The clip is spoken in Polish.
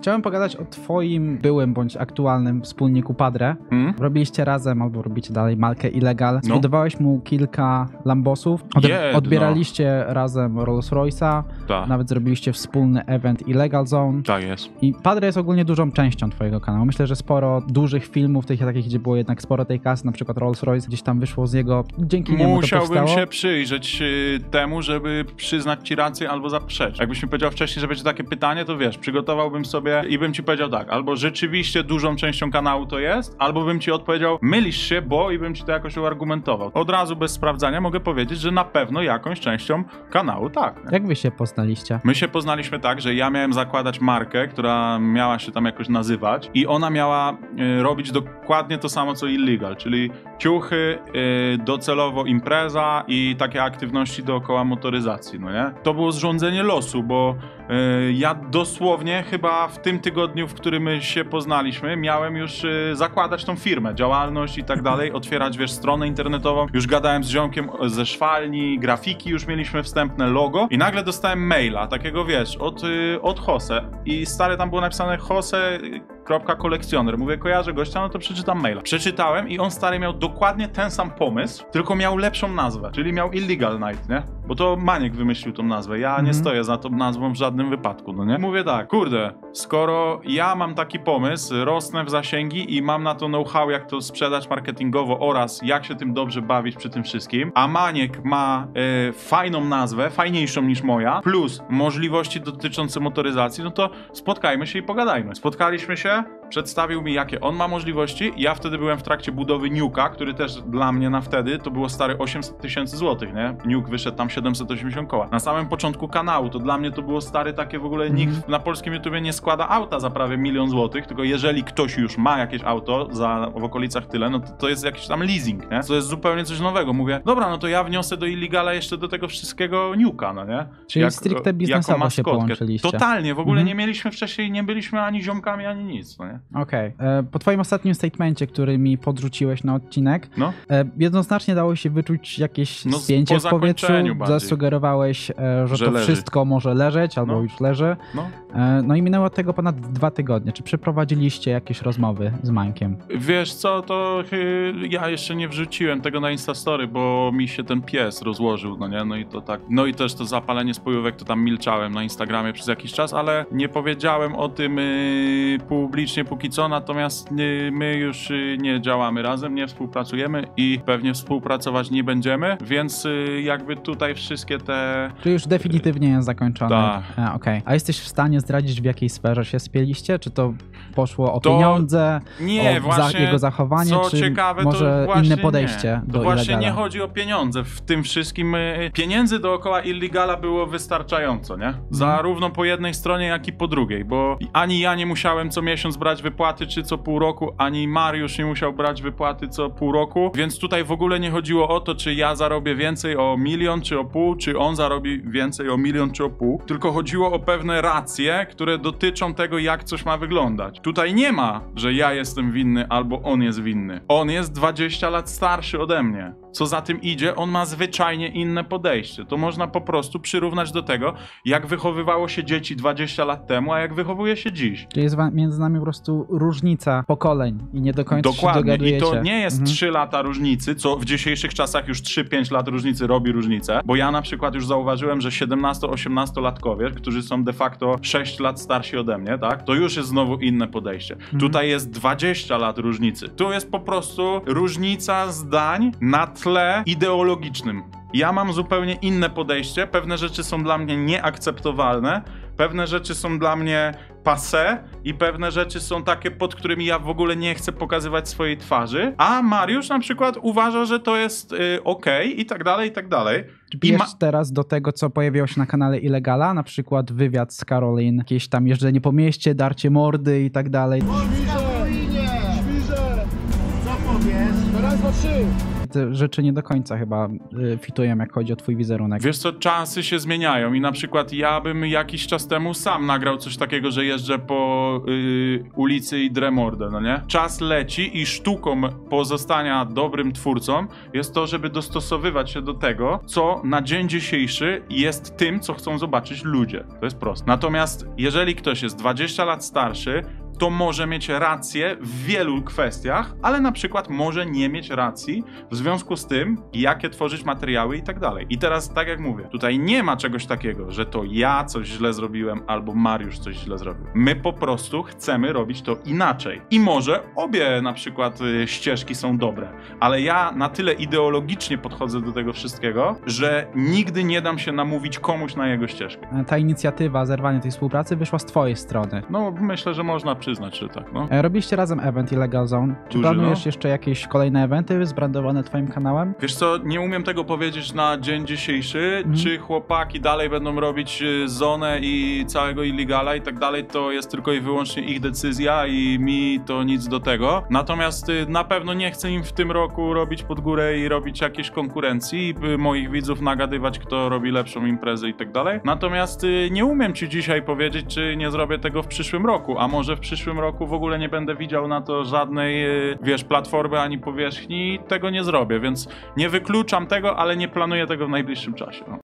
Chciałem pogadać o twoim byłym bądź aktualnym wspólniku Padre. Robiliście razem, albo robicie dalej markę Illegal. Zbudowałeś mu kilka Lambosów. Odbieraliście razem Rolls Royce'a. Nawet zrobiliście wspólny event Illegal Zone. Tak jest. I Padre jest ogólnie dużą częścią twojego kanału. Myślę, że sporo dużych filmów, takich, gdzie było jednak sporo tej kasy, na przykład Rolls Royce, gdzieś tam wyszło z jego, dzięki niemu to powstało. Musiałbym się przyjrzeć temu, żeby przyznać ci rację albo zaprzeczyć. Jakbyś mi powiedział wcześniej, że będzie takie pytanie, to wiesz, przygotowałbym sobie i bym ci powiedział tak, albo rzeczywiście dużą częścią kanału to jest, albo bym ci odpowiedział, mylisz się, bo i bym ci to jakoś uargumentował. Od razu bez sprawdzania mogę powiedzieć, że na pewno jakąś częścią kanału tak. Nie? Jak wy się poznaliście? My się poznaliśmy tak, że ja miałem zakładać markę, która miała się tam jakoś nazywać i ona miała robić dokładnie to samo co Illegal, czyli ciuchy, docelowo impreza i takie aktywności dookoła motoryzacji, no nie? To było zrządzenie losu, bo ja dosłownie chyba w tym tygodniu, w którym my się poznaliśmy, miałem już zakładać tą firmę, działalność i tak dalej, otwierać, wiesz, stronę internetową. Już gadałem z ziomkiem ze szwalni, grafiki, już mieliśmy wstępne logo i nagle dostałem maila, takiego, wiesz, od Jose i stary, tam było napisane Jose.kolekcjoner. Mówię, kojarzę gościa, no to przeczytam maila. Przeczytałem i on, stary, miał dokładnie ten sam pomysł, tylko miał lepszą nazwę, czyli miał Illegal Night, nie? Bo to Maniek wymyślił tą nazwę, ja nie stoję za tą nazwą w żadnym wypadku, no nie? Mówię tak, kurde, skoro ja mam taki pomysł, rosnę w zasięgi i mam na to know-how, jak to sprzedać marketingowo oraz jak się tym dobrze bawić przy tym wszystkim, a Maniek ma fajną nazwę, fajniejszą niż moja, plus możliwości dotyczące motoryzacji, no to spotkajmy się i pogadajmy. Spotkaliśmy się, przedstawił mi, jakie on ma możliwości. Ja wtedy byłem w trakcie budowy Nuke'a, który też dla mnie na wtedy to było stare 800 000 złotych, nie? Nuke wyszedł tam 780 koła. Na samym początku kanału to dla mnie to było stary takie w ogóle nikt na polskim YouTubie nie składa auta za prawie 1 000 000 złotych, tylko jeżeli ktoś już ma jakieś auto w okolicach tyle, no to jest jakiś tam leasing, nie? To jest zupełnie coś nowego. Mówię, dobra, no to ja wniosę do Illegala jeszcze do tego wszystkiego Nuke'a, no nie? Czyli stricte biznesowo się połączyliście. Totalnie, w ogóle nie mieliśmy wcześniej, nie byliśmy ani ziomkami, ani nic, no nie? Okej. Po twoim ostatnim statemencie, który mi podrzuciłeś na odcinek, jednoznacznie dało się wyczuć jakieś spięcie w powietrzu. Zasugerowałeś, że to leży. Wszystko może leżeć, albo już leży. No i minęło od tego ponad 2 tygodnie. Czy przeprowadziliście jakieś rozmowy z Mańkiem? Wiesz co, to ja jeszcze nie wrzuciłem tego na Instastory, bo mi się ten pies rozłożył, no nie? No i to tak. No i też to zapalenie spojówek, to tam milczałem na Instagramie przez jakiś czas, ale nie powiedziałem o tym publicznie póki co, natomiast my już nie działamy razem, nie współpracujemy i pewnie współpracować nie będziemy, więc jakby tutaj wszystkie te... Czyli już definitywnie jest zakończone. Tak. Okej. A jesteś w stanie zdradzić, w jakiej sferze się spieliście? Czy to poszło o pieniądze, o jego zachowanie, co czy ciekawe, może inne podejście do Illegala? Illegala? Nie chodzi o pieniądze. W tym wszystkim pieniędzy dookoła Illegala było wystarczająco, nie? Zarówno po jednej stronie, jak i po drugiej, bo ani ja nie musiałem co miesiąc brać wypłaty, czy co pół roku, ani Mariusz nie musiał brać wypłaty co pół roku, więc tutaj w ogóle nie chodziło o to, czy ja zarobię więcej o 1 000 000, czy o pół, czy on zarobi więcej o 1 000 000, czy o pół, tylko chodziło o pewne racje, które dotyczą tego, jak coś ma wyglądać. Tutaj nie ma, że ja jestem winny albo on jest winny. On jest 20 lat starszy ode mnie. Co za tym idzie, on ma zwyczajnie inne podejście. To można po prostu przyrównać do tego, jak wychowywało się dzieci 20 lat temu, a jak wychowuje się dziś. Czyli jest między nami po prostu różnica pokoleń i nie do końca się dogadujecie. I to nie jest 3 lata różnicy, co w dzisiejszych czasach już 3-5 lat różnicy robi różnicę, bo ja na przykład już zauważyłem, że 17-18-latkowie, którzy są de facto 6 lat starsi ode mnie, tak, to już jest znowu inne podejście. Tutaj jest 20 lat różnicy. Tu jest po prostu różnica zdań na tle ideologicznym. Ja mam zupełnie inne podejście, pewne rzeczy są dla mnie nieakceptowalne, pewne rzeczy są dla mnie passé i pewne rzeczy są takie, pod którymi ja w ogóle nie chcę pokazywać swojej twarzy, a Mariusz na przykład uważa, że to jest okej i tak dalej, i tak dalej. Czy pijesz teraz do tego, co pojawiło się na kanale Illegala, na przykład wywiad z Karolin, jakieś tam jeżdżenie po mieście, darcie mordy i tak dalej? Świrze! Co powiesz? Raz, dwa, trzy! te rzeczy nie do końca chyba fitują, jak chodzi o twój wizerunek. Wiesz co, czasy się zmieniają i na przykład ja bym jakiś czas temu sam nagrał coś takiego, że jeżdżę po ulicy i drę mordę, no nie? Czas leci i sztuką pozostania dobrym twórcą jest to, żeby dostosowywać się do tego, co na dzień dzisiejszy jest tym, co chcą zobaczyć ludzie. To jest proste. Natomiast jeżeli ktoś jest 20 lat starszy, to może mieć rację w wielu kwestiach, ale na przykład może nie mieć racji w związku z tym, jakie tworzyć materiały i tak dalej. I teraz, tak jak mówię, tutaj nie ma czegoś takiego, że to ja coś źle zrobiłem albo Mariusz coś źle zrobił. My po prostu chcemy robić to inaczej. I może obie na przykład ścieżki są dobre, ale ja na tyle ideologicznie podchodzę do tego wszystkiego, że nigdy nie dam się namówić komuś na jego ścieżkę. Ta inicjatywa, zerwanie tej współpracy wyszła z twojej strony. No, myślę, że można przyznać, że tak, no. Robiliście razem event Illegal Zone. Czy planujesz jeszcze jakieś kolejne eventy zbrandowane twoim kanałem? Wiesz co, nie umiem tego powiedzieć na dzień dzisiejszy, czy chłopaki dalej będą robić zonę i całego Illegala i tak dalej, to jest tylko i wyłącznie ich decyzja i mi to nic do tego. Natomiast na pewno nie chcę im w tym roku robić pod górę i robić jakiejś konkurencji, moich widzów nagadywać, kto robi lepszą imprezę i tak dalej. Natomiast nie umiem ci dzisiaj powiedzieć, czy nie zrobię tego w przyszłym roku, a może w przyszłym roku w ogóle nie będę widział na to żadnej, wiesz, platformy ani powierzchni i tego nie zrobię, więc nie wykluczam tego, ale nie planuję tego w najbliższym czasie. No.